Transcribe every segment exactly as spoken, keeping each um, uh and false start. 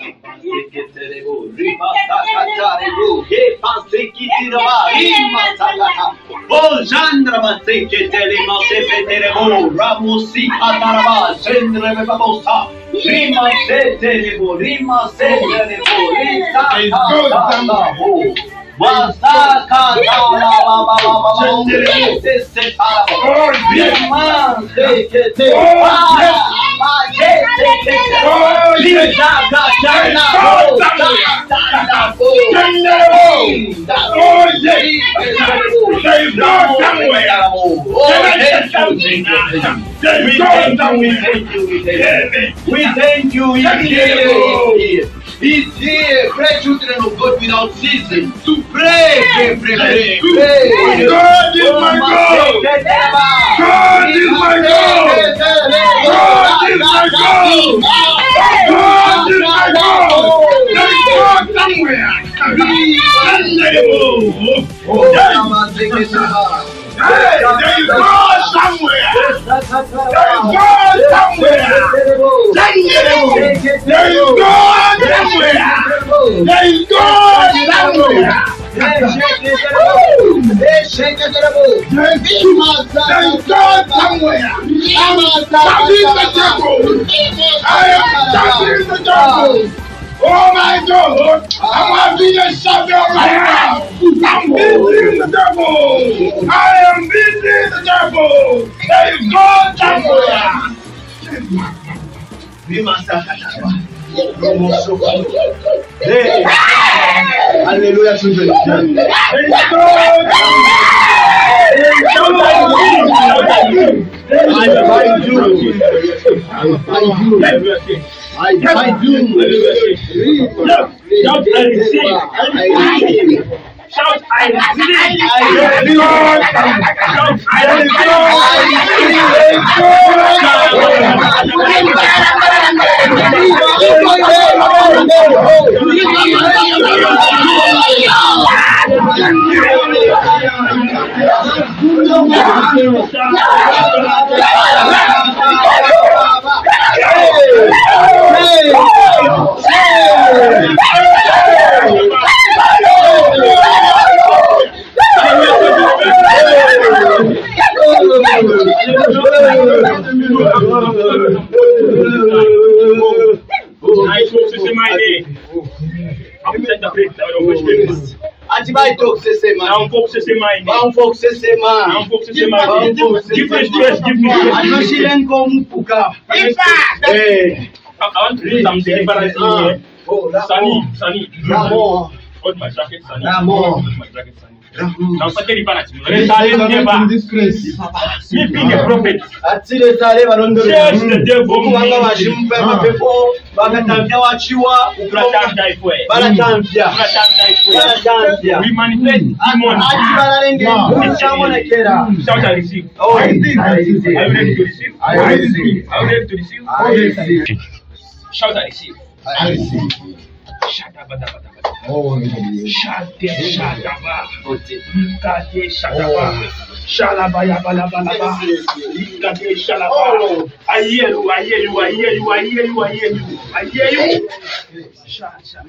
Oh, Chandra Maseke Telema Sepeterebo, Ramusi Kataraba, Chandra Babosa, Rima Seterebo, Rima Seterebo, Rima Wasaka Tala Baba Baba, Rima Sekete, we thank you, we thank you. He's here, pray children of God without ceasing. To pray, pray, pray, pray, pray. God is my God. God is my God. God is my God. God is my God. There is God somewhere. Hey, there is God somewhere. There is God somewhere. There is God somewhere. There is God somewhere. There is God somewhere. That is the temple. I am that is the temple. Oh my God, I want to be a champion right now. I'm beating the devil. I am beating the devil. There is God somewhere. We must have hey. Hallelujah, children. There is God. I bind you. I bind you. Shout, I receive. Shout, I receive. I receive. Shout, I Não pouco se mais, não pouco se mais, não pouco se mais, give me stress, give me stress. I'm not feeling como puka. Hey, I want to do something embarrassing here. Sunny, Sunny. Ramon. Hold my jacket, Sunny. Ramon. Hold my jacket, Sunny. Now, Sunny, embarrassing. Let's start disgrace. Me being a prophet. Atile tale barondo. Yes, the devil. Kuanga washimpa mapepo. Bakatamvya wachiwa. Ukratanga ifwe. Baratamvya. Ukratanga ifwe. Baratamvya. We manifest demons. Shout I receive. Oh, I receive. I receive. Are you ready to receive? I receive. Are you ready to receive? I receive. Shout I receive. I receive. Shadabadabada. Oh, Shade Shadaba. Ikade Shadaba. Shalabaya Balabalaba. Ikade Shalaba. I hear you, I hear you, I hear you, I hear you, I hear you. I hear you. Shad Shad.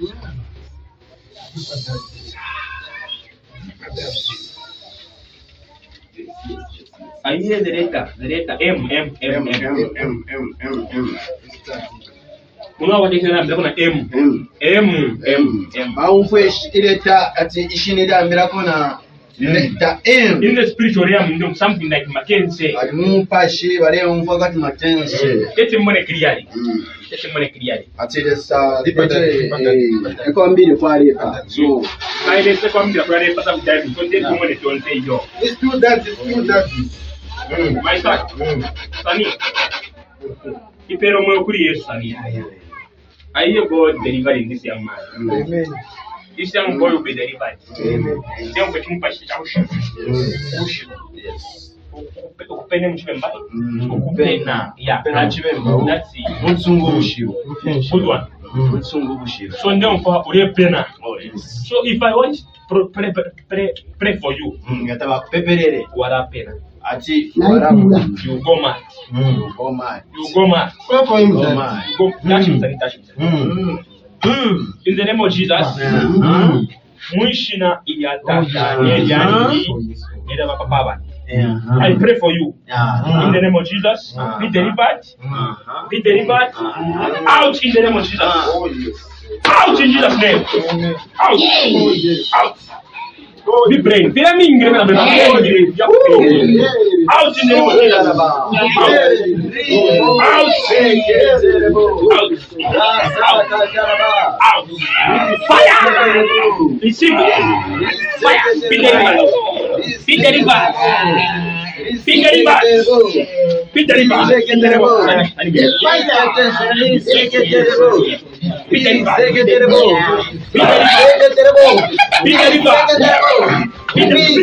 I hear the letter, the letter M, M, M, M, M, M, M, M, M. Muna what is the name? M, M, M, M, M. How fresh letter at the Ishinida Mirakona letter M. In the spiritual realm, something like Mackenzie. I move Pashi, but I don't forget Mackenzie. Get him money clearly. Get him money clearly. I say this, uh, the can't be the party. So, I let the come to the party for some time. Don't take money to say yo. Let's do that, let's do that. My son, Sunny. If you don't know, Sunny. I hear God delivering this young man. Amen. This young boy will be delivered. Amen. Young person pass it out. Yes. Open him to Open now. Yeah. That's it. Good one. So now for Urepena. So if I want to pray, pray, pray for you, what happened? Ati, you go mad. You go mad. You go mad. Go for him. Go mad. You go. Touch him. Touch him. In the name of Jesus. Mwishina iyatatanye yani ila bapapa. I pray for you. In the name of Jesus. Be delivered. Be delivered. Out in the name of Jesus. Out in Jesus' name. Out. Out. Be praying. Be aiming. Out in the name of Jesus. Out. Out. Out. Fire. Receive it. Fire. Be delivered. Be delivered. Be delivered. Be delivered. In the name of Jesus. Be delivered. Be delivered. Be delivered. Be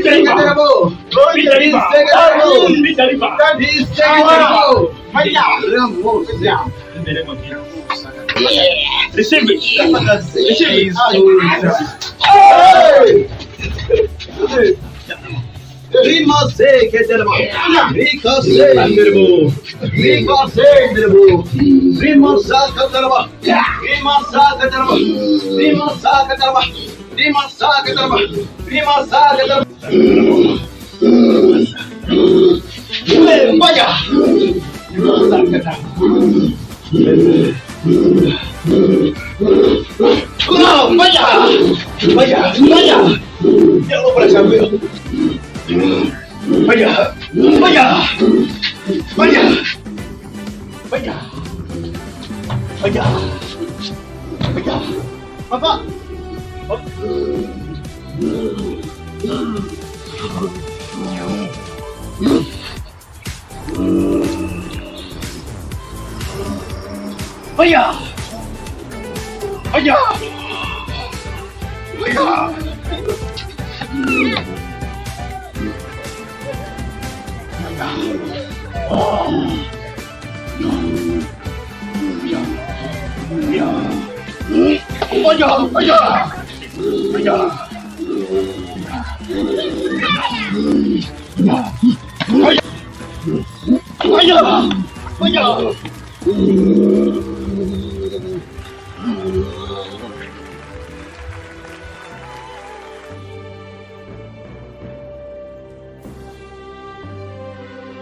receive it. Receive it. We must say, get the book. We can say, the book. We can say, the book. We must say, the book. We must say, the book. We must say, the book. We must say, the book. We must say, the book. Vaya. No, vaya. Vaya, vaya. Ya lo para saber. Vaya, vaya, vaya, vaya, vaya, vaya, Papa. Vaya, vaya, vaya. Vaya, vaya, vaya, vaya, vaya, vaya.